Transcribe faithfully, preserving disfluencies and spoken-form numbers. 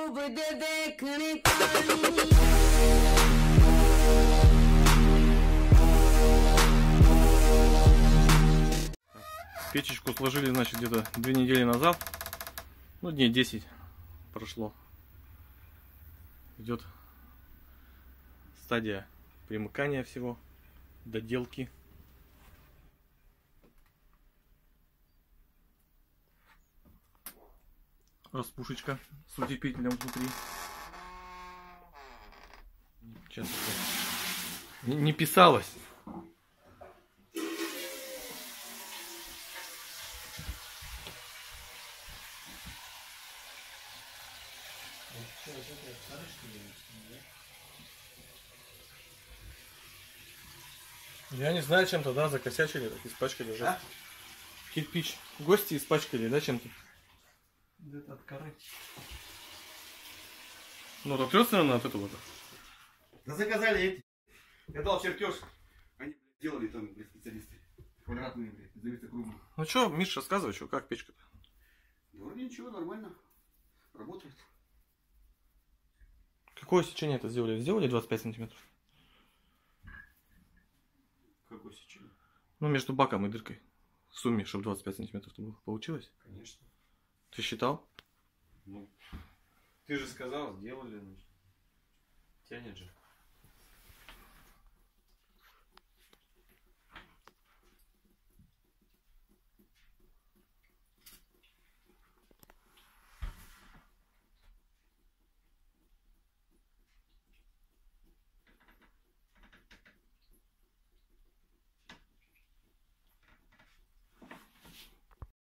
Печечку сложили, значит, где-то две недели назад. Ну, дней десять прошло. Идет стадия примыкания всего, доделки. Распушечка с утеплителем внутри. Сейчас это не, не писалось. Я не знаю, чем-то, да, закосячили, так испачкали уже. А? Кирпич. Гости испачкали, да, чем-то? Где-то от коры. Ну, отрёс, наверное, от этого. Да заказали эти. Я дал чертеж. Они, блядь, делали там, блядь, специалисты. Квадратные, блядь, зависят круглые. Ну что, Миш, рассказывай, что, как печка-то? Да вроде ничего, нормально. Работает. Какое сечение это сделали? Сделали двадцать пять сантиметров? Какое сечение? Ну, между баком и дыркой. В сумме, чтобы двадцать пять сантиметров было. Получилось? Конечно. Ты считал? Ну, ты же сказал, сделали. Тянет же.